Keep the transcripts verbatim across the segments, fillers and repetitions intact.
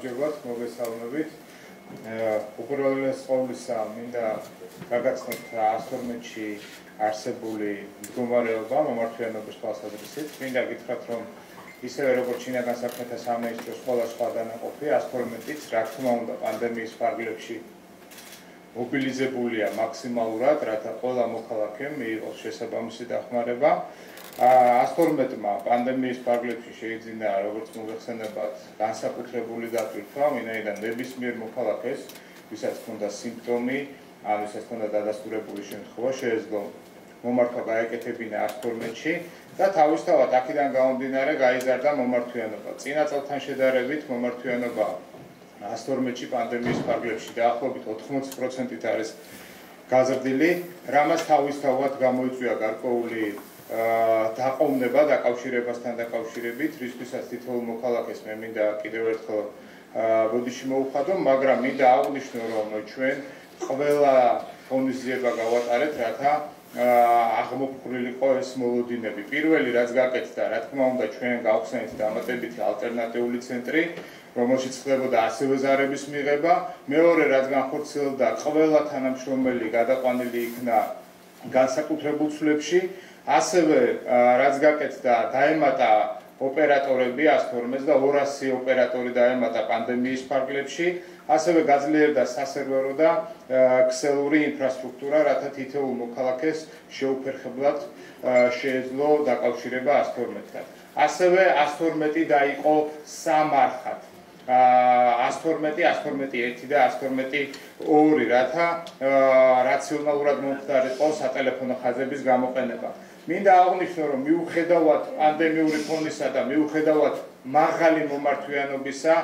გამარჯობათ, მოგესალმებით. უპირველეს ყოვლისა, მინდა გაგაცნოთ ათორმეტში არსებული მდგომარეობა მომართვიანობის თვალსაზრისით. მინდა გითხრათ, რომ ისევე როგორც შინაგან საქმეთა სამინისტროს ყველა სხვა დანაყოფი ათორმეტიც, რა თქმა უნდა, პანდემიის ფარგლებში მობილიზებულია მაქსიმალურად, რათა ყველა მოქალაქემ მიიღოს შესაბამისი დახმარება. ათორმეტმა პანდემიის ფარგლებში შეიძინა, როგორც მოგეხსენებათ, განსაკუთრებული დატვირთვა, ვინაიდან ნებისმიერ მოქალაქეს, ვისაც ჰქონდა სიმპტომი, ან ვისაც ჰქონდა დადასტურებული შემთხვევა, შეეძლო მომართვა გაეკეთებინა ათორმეტში და თავისთავად აქედან გამომდინარე გაიზარდა მომართვიანობა. წინა წელთან შედარებით მომართვიანობა ათორმეტში პანდემიის ფარგლებში დაახლოებით ოთხმოცი პროცენტით არის გაზრდილი, რამაც თავისთავად გამოიწვია გარკვეული დაყოვნება დაკავშირებასთან დაკავშირებით, რისთვისაც თითოეულ მოქალაქეს მე მინდა კიდევ ერთხელ ბოდიში მოუხადო, მაგრამ მინდა აღვნიშნო, რომ ჩვენ ყველა ღონისძიება გავატარეთ, რათა აღმოფხვრილიყო ეს მოლოდინები. პირველი რაც გაკეთდა, რა თქმა უნდა, ჩვენ გავხსენეთ დამატებითი ალტერნატიული ცენტრი, რომელშიც ხდებოდა ასევე ზარების მიღება. მეორე რაც განხორციელდა, ყველა თანამშრომელი გადაყვანილი იქნა განსაკუთრებულ ცვლებში. ასევე რაც გაკეთდა, დაემატა ოპერატორები ათორმეტს და ორასი ოპერატორი დაემატა პანდემიის ფარგლებში. ასევე გაძლიერდა სასერვერო და ქსელური ინფრასტრუქტურა, რათა თითოეულ მოქალაქეს შეუფერხებლად შეეძლო დაკავშირება ათორმეტთან. ასევე ათორმეტი დაიყო სამარხად. ათორმეტი, ათორმეტი ერთი და ათორმეტი ორი, რათა რაციონალურად მომხდარიყო სატელეფონო ხაზების გამოყენება. მინდა აღვნიშნო, რომ მიუხედავად პანდემიური ფონისა და მიუხედავად მაღალი მომართვიანობისა,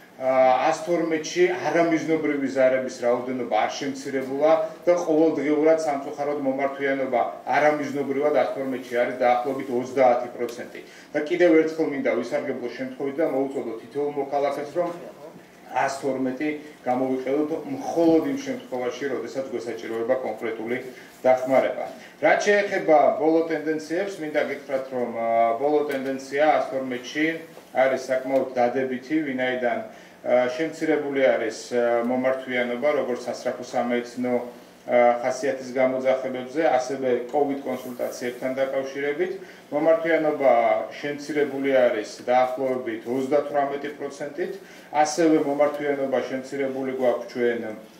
ათორმეტში არამიზნობრივი ზარების რაოდენობა არ შემცირებულა და ყოველდღიურად სამწუხაროდ მომართვიანობა არამიზნობრივად ათორმეტში არის დაახლოებით ოცდაათი პროცენტი. და კიდევ ერთხელ მინდა ვისარგებლო შემთხვევით და მოუწოდო თითოეულ მოქალაქეს, რომ ათორმეტი გამოვიყენოთ მხოლოდ იმ შემთხვევაში, როდესაც გვესაჭიროება კონკრეტული დახმარება. რაც შეეხება ბოლო ტენდენციებს, მინდა გითხრათ, რომ ბოლო ტენდენცია ათორმეტში არის საკმაოდ დადებითი, ვინაიდან შემცირებული არის მომართვიანობა, როგორც სასწრაფო სამედიცინო ხასიათის გამოძახებებზე, ასევე კოვიდ კონსულტაციებთან დაკავშირებით. მომართვიანობა შემცირებული არის დაახლოებით ოცდათვრამეტი პროცენტით, ასევე მომართვიანობა შემცირებული გვაქვს ჩვენ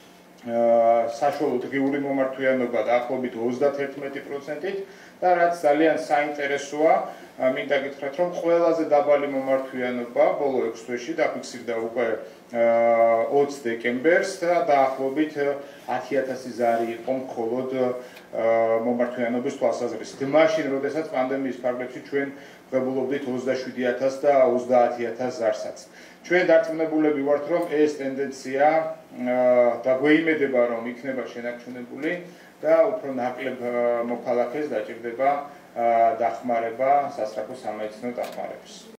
საშუალო დღიური მომართვიანობა დაახლოებით ოცდათერთმეტი პროცენტით და რაც ძალიან საინტერესოა, მინდა გითხრათ, რომ ყველაზე დაბალი მომართვიანობა ბოლო ექვს თვეში დაფიქსირდა უკვე ოცი დეკემბერს და დაახლოებით ათი ათასი ზარი იყო მხოლოდ მომართვიანობის თვალსაზრისით. მაშინ, როდესაც პანდემიის ფარგლებში ჩვენ ვღებულობდით ოცდაშვიდი ათასს და ოცდაათი ათასს ზარსაც. ჩვენ დარწმუნებულები ვართ, რომ ეს ტენდენცია დაგვეიმედება, რომ იქნება შენარჩუნებული და უფრო ნაკლებ მოქალაქეს დაჭირდება დახმარება სასწრაფო სამედიცინო დახმარებას.